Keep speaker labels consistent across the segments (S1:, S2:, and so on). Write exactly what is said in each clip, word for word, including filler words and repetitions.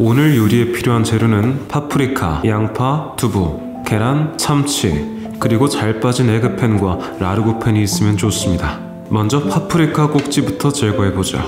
S1: 오늘 요리에 필요한 재료는 파프리카, 양파, 두부, 계란, 참치, 그리고 잘 빠진 에그펜과 라르고펜이 있으면 좋습니다. 먼저 파프리카 꼭지부터 제거해보자.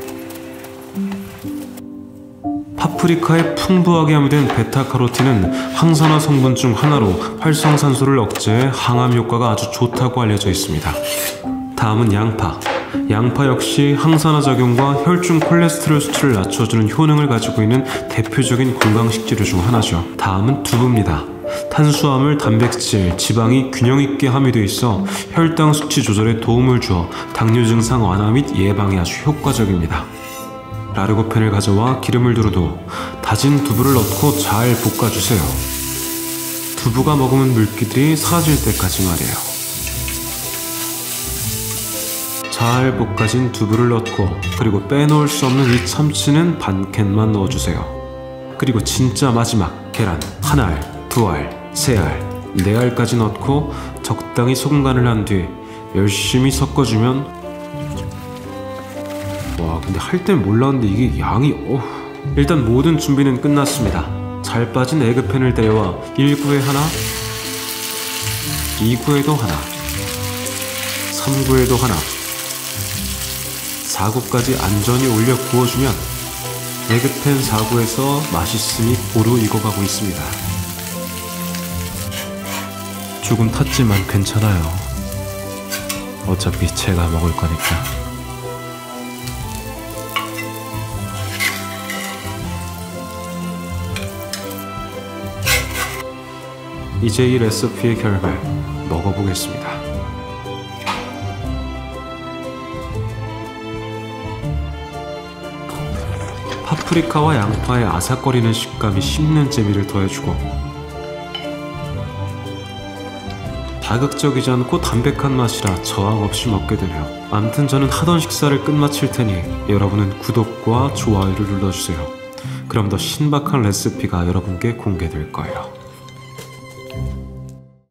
S1: 파프리카에 풍부하게 함유된 베타카로틴은 항산화 성분 중 하나로 활성산소를 억제해 항암 효과가 아주 좋다고 알려져 있습니다. 다음은 양파. 양파 역시 항산화 작용과 혈중 콜레스테롤 수치를 낮춰주는 효능을 가지고 있는 대표적인 건강식재료 중 하나죠. 다음은 두부입니다. 탄수화물, 단백질, 지방이 균형 있게 함유되어 있어 혈당 수치 조절에 도움을 주어 당뇨 증상 완화 및 예방에 아주 효과적입니다. 라르고펜을 가져와 기름을 두르고 다진 두부를 넣고 잘 볶아주세요. 두부가 머금은 물기들이 사라질 때까지 말이에요. 잘 볶아진 두부를 넣고 그리고 빼놓을 수 없는 이 참치는 반 캔만 넣어주세요. 그리고 진짜 마지막 계란 한 알, 두 알, 세 알, 네 알까지 넣고 적당히 소금 간을 한 뒤 열심히 섞어주면 와 근데 할 땐 몰랐는데 이게 양이 어후. 일단 모든 준비는 끝났습니다. 잘 빠진 에그펜을 데려와 일 구에 하나, 이 구에도 하나, 삼 구에도 하나, 사 구까지 안전히 올려 구워주면 에그펜 사 구에서 맛있음이 고루 익어가고 있습니다. 조금 탔지만 괜찮아요. 어차피 제가 먹을 거니까. 이제 이 레시피의 결말 먹어보겠습니다. 파프리카와 양파의 아삭거리는 식감이 씹는 재미를 더해주고 자극적이지 않고 담백한 맛이라 저항 없이 먹게 되네요. 암튼 저는 하던 식사를 끝마칠 테니 여러분은 구독과 좋아요를 눌러주세요. 그럼 더 신박한 레시피가 여러분께 공개될 거예요.